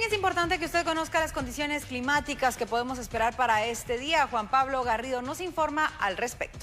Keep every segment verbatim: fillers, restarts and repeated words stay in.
es importante que usted conozca las condiciones climáticas que podemos esperar para este día. Juan Pablo Garrido nos informa al respecto.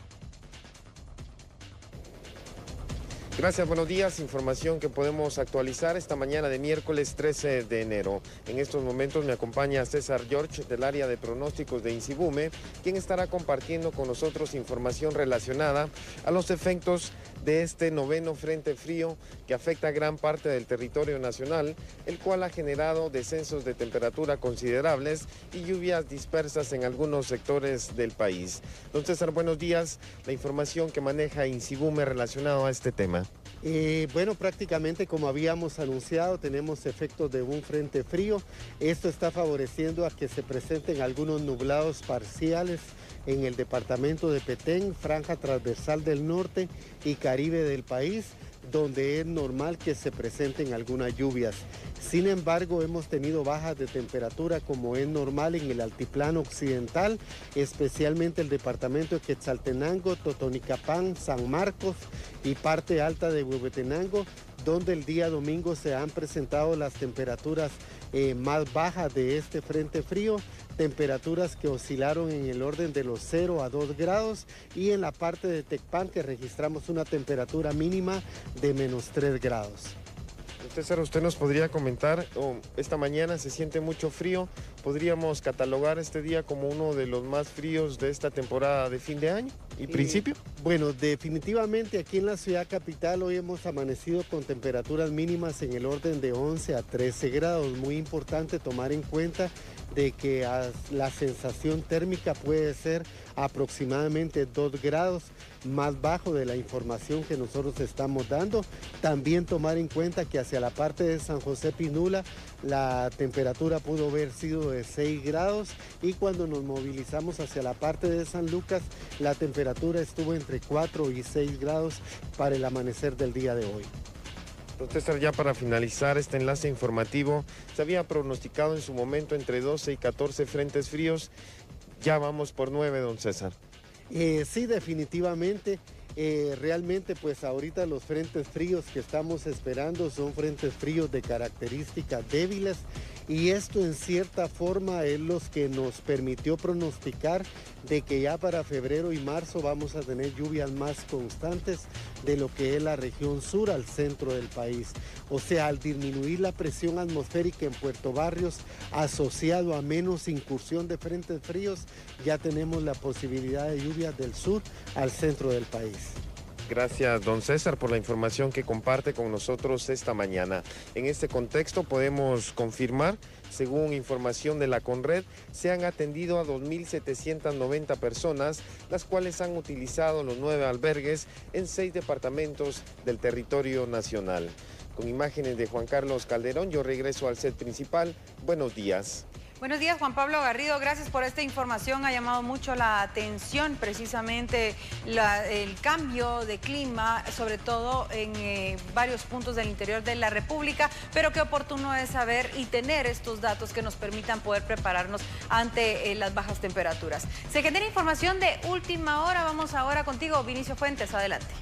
Gracias, buenos días. Información que podemos actualizar esta mañana de miércoles trece de enero. En estos momentos me acompaña César George del área de pronósticos de INSIBUME, quien estará compartiendo con nosotros información relacionada a los efectos de este noveno frente frío que afecta a gran parte del territorio nacional, el cual ha generado descensos de temperatura considerables y lluvias dispersas en algunos sectores del país. Don César, buenos días. La información que maneja INSIBUME relacionado a este tema. Eh, bueno, prácticamente como habíamos anunciado, tenemos efectos de un frente frío. Esto está favoreciendo a que se presenten algunos nublados parciales en el departamento de Petén, franja transversal del norte y Caribe del país, donde es normal que se presenten algunas lluvias. Sin embargo, hemos tenido bajas de temperatura como es normal en el altiplano occidental, especialmente el departamento de Quetzaltenango, Totonicapán, San Marcos y parte alta de Huehuetenango, donde el día domingo se han presentado las temperaturas eh, más bajas de este frente frío, temperaturas que oscilaron en el orden de los cero a dos grados, y en la parte de Tecpan que registramos una temperatura mínima de menos tres grados. César, ¿usted nos podría comentar, oh, esta mañana se siente mucho frío, podríamos catalogar este día como uno de los más fríos de esta temporada de fin de año y principio? Eh, bueno, definitivamente aquí en la ciudad capital hoy hemos amanecido con temperaturas mínimas en el orden de once a trece grados. Muy importante tomar en cuenta de que la sensación térmica puede ser aproximadamente dos grados más bajo de la información que nosotros estamos dando. También tomar en cuenta que hacia la parte de San José Pinula la temperatura pudo haber sido de seis grados, y cuando nos movilizamos hacia la parte de San Lucas la temperatura estuvo entre cuatro y seis grados para el amanecer del día de hoy. Don César, ya para finalizar este enlace informativo, se había pronosticado en su momento entre doce y catorce frentes fríos, ya vamos por nueve, don César. Eh, sí, definitivamente. Eh, realmente pues ahorita los frentes fríos que estamos esperando son frentes fríos de características débiles, y esto en cierta forma es lo que nos permitió pronosticar de que ya para febrero y marzo vamos a tener lluvias más constantes de lo que es la región sur al centro del país. O sea, al disminuir la presión atmosférica en Puerto Barrios asociado a menos incursión de frentes fríos, ya tenemos la posibilidad de lluvias del sur al centro del país. Gracias, don César, por la información que comparte con nosotros esta mañana. En este contexto podemos confirmar, según información de la Conred, se han atendido a dos mil setecientas noventa personas, las cuales han utilizado los nueve albergues en seis departamentos del territorio nacional. Con imágenes de Juan Carlos Calderón, yo regreso al set principal. Buenos días. Buenos días, Juan Pablo Garrido. Gracias por esta información. Ha llamado mucho la atención precisamente la, el cambio de clima, sobre todo en eh, varios puntos del interior de la República, pero qué oportuno es saber y tener estos datos que nos permitan poder prepararnos ante eh, las bajas temperaturas. Se genera información de última hora. Vamos ahora contigo, Vinicio Fuentes. Adelante.